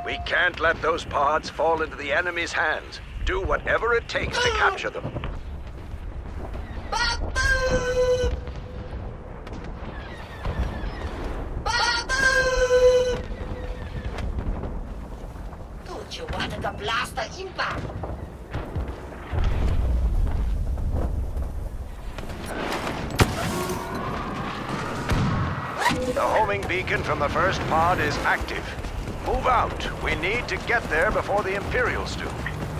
We can't let those pods fall into the enemy's hands. Do whatever it takes to capture them. Babu! Babu! Don't you want the blaster impact? The homing beacon from the first pod is active. Move out. We need to get there before the Imperials do.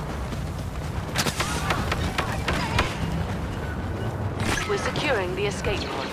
We're securing the escape pod.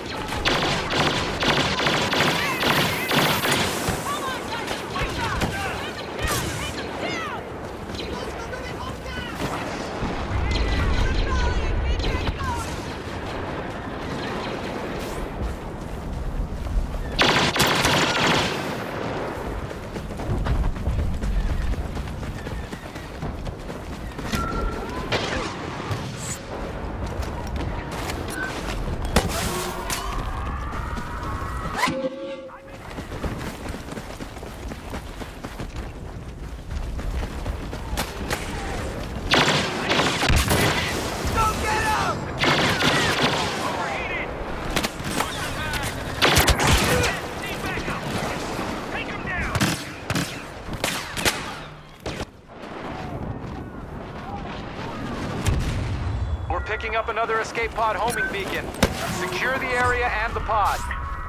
Picking up another escape pod homing beacon. Secure the area and the pod.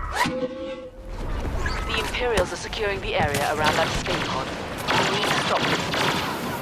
The Imperials are securing the area around that escape pod. We need to stop them.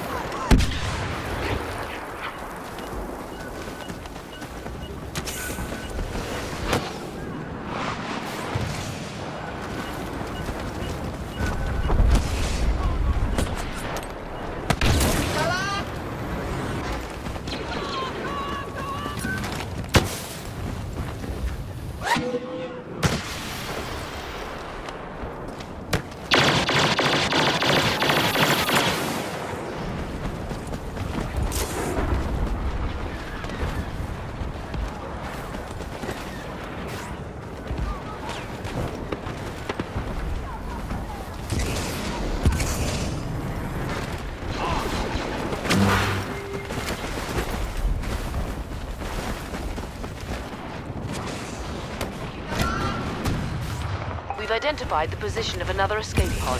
We've identified the position of another escape pod.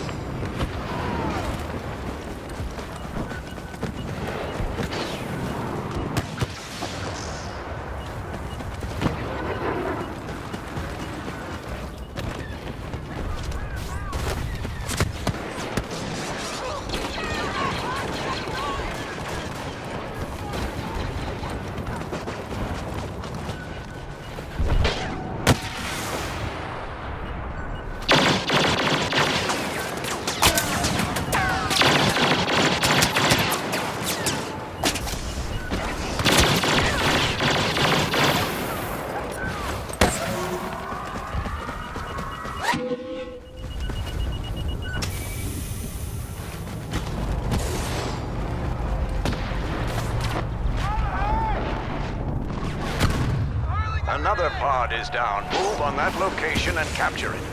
Another pod is down. Move on that location and capture it.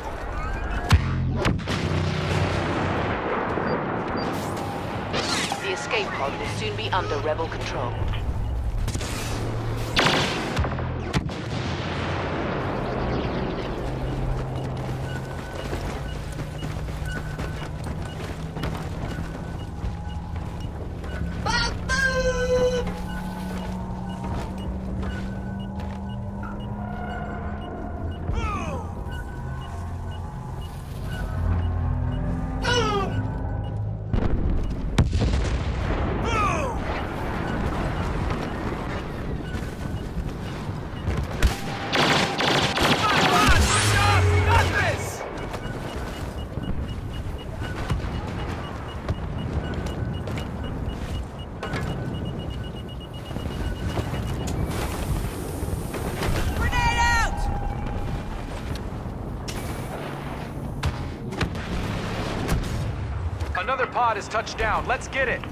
The escape pod will soon be under rebel control. Another pod has touched down. Let's get it.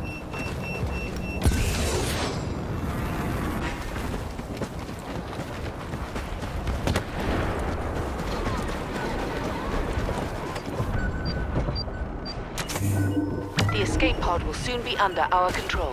pod will soon be under our control.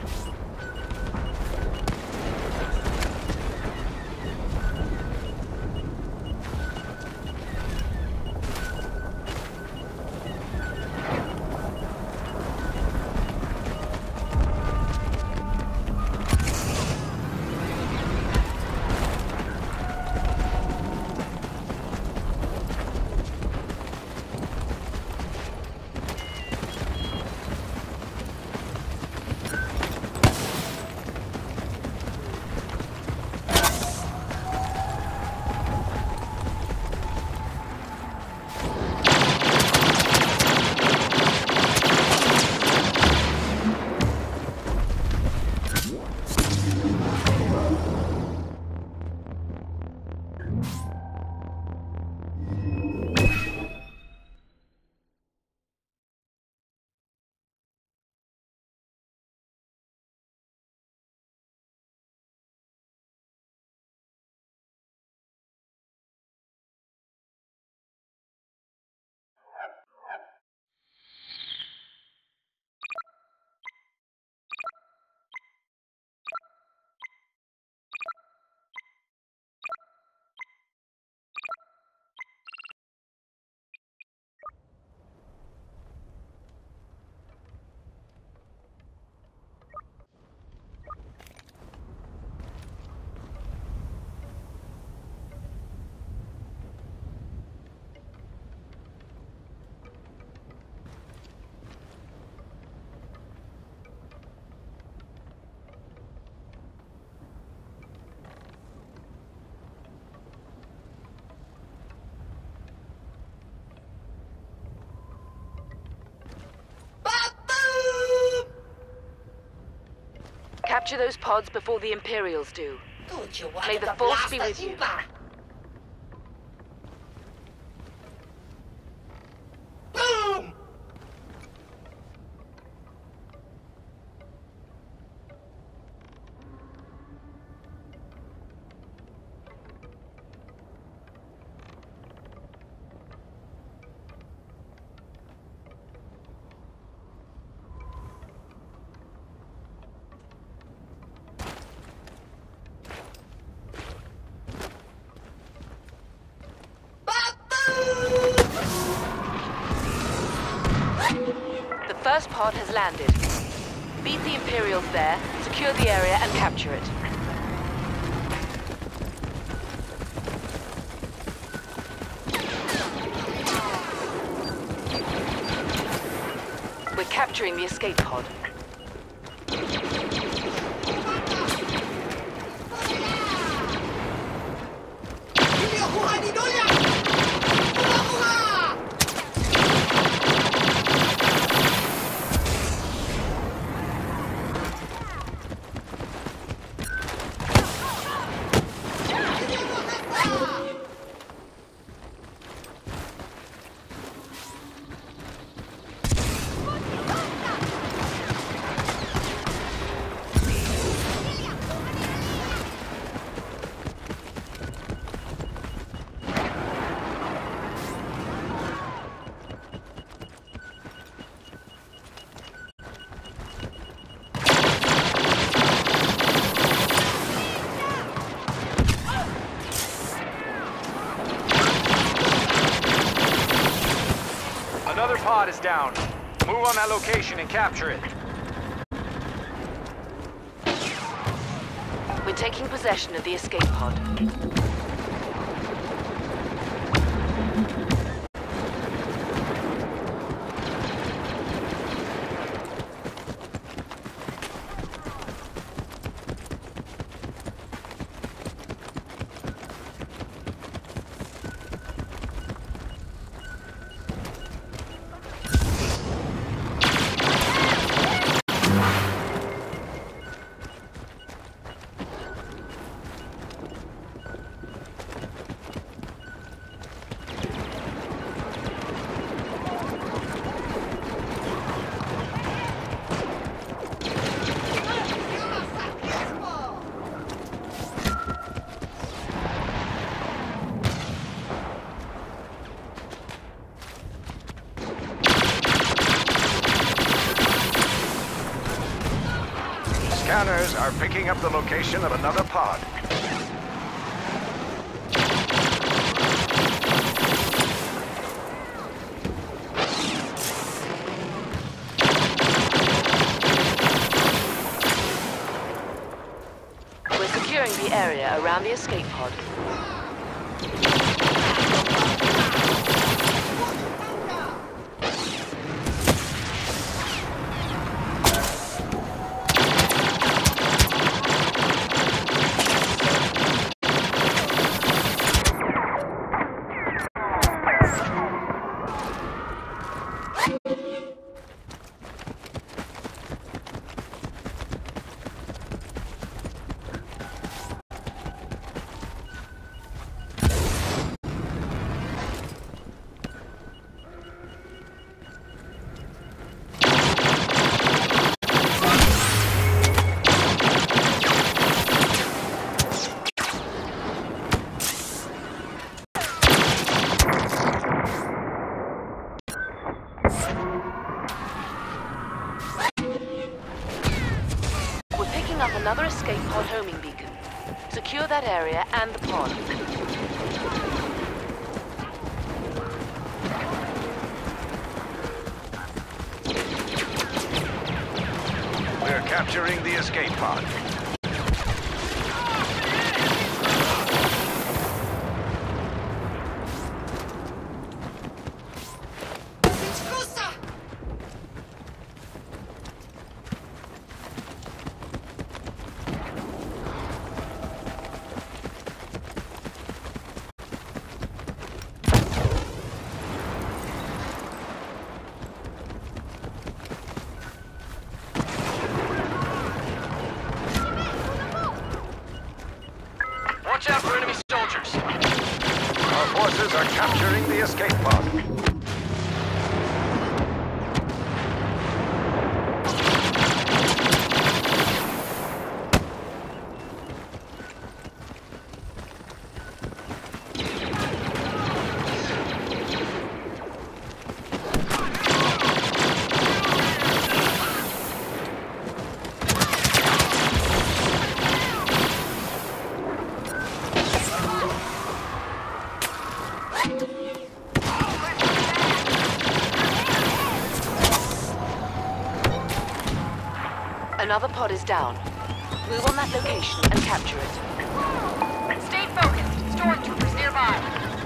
Capture those pods before the Imperials do. Don't you want May the Force be with you. Boom! The first pod has landed. Beat the Imperials there, secure the area, and capture it. We're capturing the escape pod. Another pod is down. Move on that location and capture it. We're taking possession of the escape pod. Scanners are picking up the location of another pod. We're securing the area around the escape pod. Another escape pod homing beacon. Secure that area and the pod. We're capturing the escape pod. Watch out for enemy soldiers. Our forces are capturing the escape pod. Another pod is down. Move on that location and capture it. Stay focused. Stormtroopers nearby.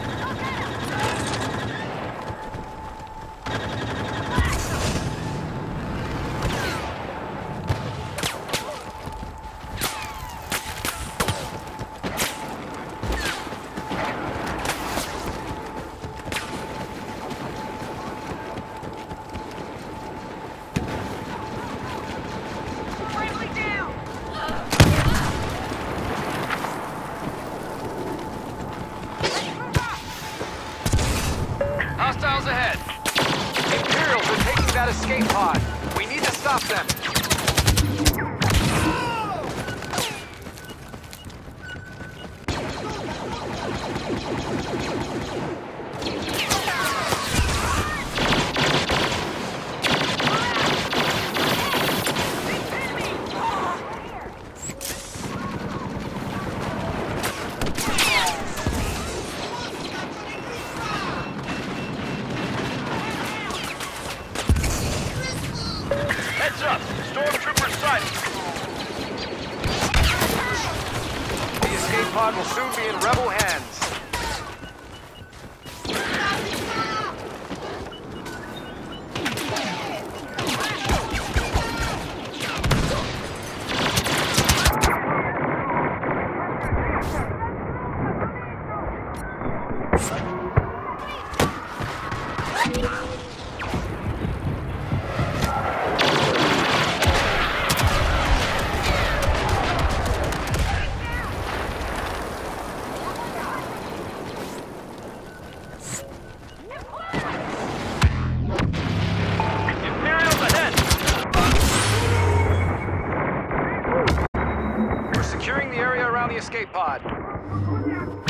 Hostiles ahead. Imperials are taking that escape pod. We need to stop them. Heads up! Stormtrooper sighted! The escape pod will soon be in rebel hands. Securing the area around the escape pod.